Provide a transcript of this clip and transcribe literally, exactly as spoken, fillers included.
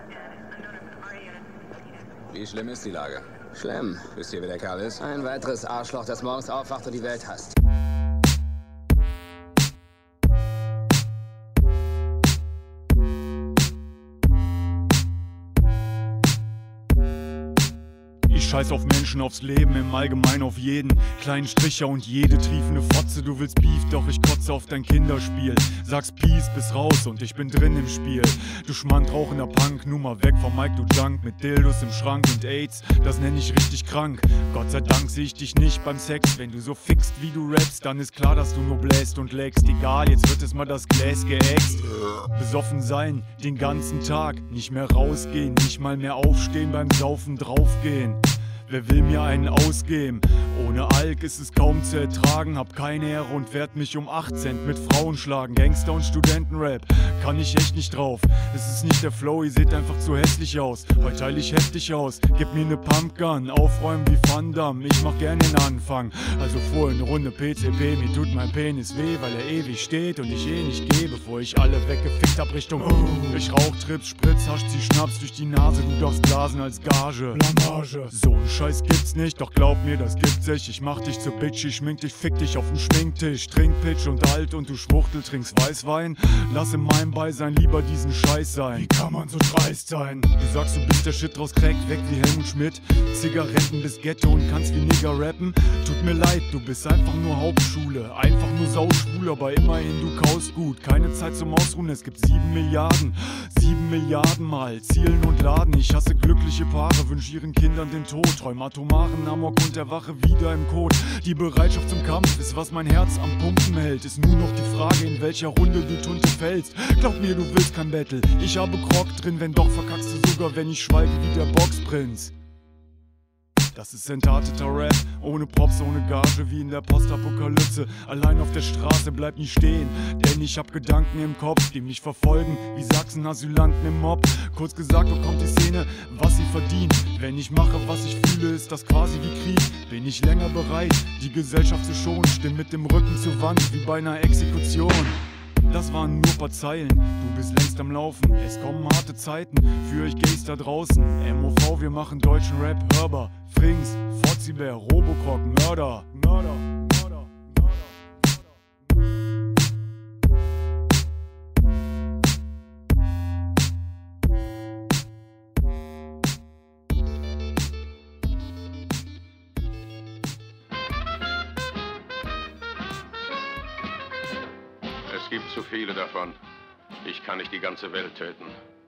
Wie schlimm ist die Lage? Schlimm. Wisst ihr, wer der Kerl ist? Ein weiteres Arschloch, das morgens aufwacht und die Welt hasst. Ich scheiß auf Menschen, aufs Leben, im Allgemeinen auf jeden kleinen Stricher und jede triefende Fotze. Du willst Beef, doch ich kotze auf dein Kinderspiel. Sag's Peace, bis raus und ich bin drin im Spiel. Du Schmand, rauchender Punk, Nummer weg vom Mike, du Junk. Mit Dildos im Schrank und AIDS, das nenn ich richtig krank. Gott sei Dank seh ich dich nicht beim Sex. Wenn du so fixt, wie du rappst, dann ist klar, dass du nur bläst und lägst. Egal, jetzt wird es mal das Gläs geäxt. Besoffen sein, den ganzen Tag. Nicht mehr rausgehen, nicht mal mehr aufstehen, beim Saufen draufgehen. Wer will mir einen ausgeben? Ohne Alk ist es kaum zu ertragen. Hab keine Ehre und werd mich um acht Cent mit Frauen schlagen. Gangster- und Studentenrap, kann ich echt nicht drauf. Es ist nicht der Flow, ihr seht einfach zu hässlich aus. Heute teile ich heftig aus, gib mir ne Pumpgun. Aufräumen wie Van Damme, ich mach gern den Anfang. Also vor eine Runde P C P, mir tut mein Penis weh, weil er ewig steht und ich eh nicht gehe, bevor ich alle weggefickt hab Richtung oh. Ich rauch, Trips, Spritz, hasch, zieh Schnaps durch die Nase. Du darfst blasen als Gage. Blamage. So ein Scheiß gibt's nicht, doch glaub mir, das gibt's echt. Ich mach dich zur Bitch, ich schmink dich, fick dich auf dem Schminktisch. Trink Pitch und alt und du Schwuchtel, trinkst Weißwein. Lass in meinem Beisein lieber diesen Scheiß sein. Wie kann man so dreist sein? Du sagst, du bist der Shit draus crackt, weg wie Helmut Schmidt. Zigaretten bis Ghetto und kannst wie Nigger rappen. Tut mir leid, du bist einfach nur Hauptschule. Einfach nur sauschwul, aber immerhin du kaust gut. Keine Zeit zum Ausruhen, es gibt sieben Milliarden. Sieben Milliarden mal, zielen und laden. Ich hasse glückliche Paare, wünsch ihren Kindern den Tod. Träum atomaren Amok und erwache wieder im Code. Die Bereitschaft zum Kampf ist, was mein Herz am Pumpen hält. Ist nur noch die Frage, in welcher Runde du Tunte fällst. Glaub mir, du willst kein Battle. Ich habe Krog drin, wenn doch verkackst du sogar, wenn ich schweige wie der Boxprinz. Das ist entarteter Rap, ohne Props, ohne Gage, wie in der Postapokalypse. Allein auf der Straße bleib nie stehen, denn ich hab Gedanken im Kopf, die mich verfolgen, wie Sachsen-Asylanten im Mob. Kurz gesagt bekommt die Szene, was sie verdient. Wenn ich mache, was ich fühle, ist das quasi wie Krieg. Bin ich länger bereit, die Gesellschaft zu schonen, stimm mit dem Rücken zur Wand, wie bei einer Exekution. Das waren nur paar Zeilen, du bist längst am Laufen. Es kommen harte Zeiten für euch Gays da draußen. M O V, wir machen deutschen Rap hörbar. Frings, Fozzibär, Robocop, Mörder, Mörder, Mörder, Mörder, Es gibt zu viele davon. Ich kann nicht die ganze Welt töten.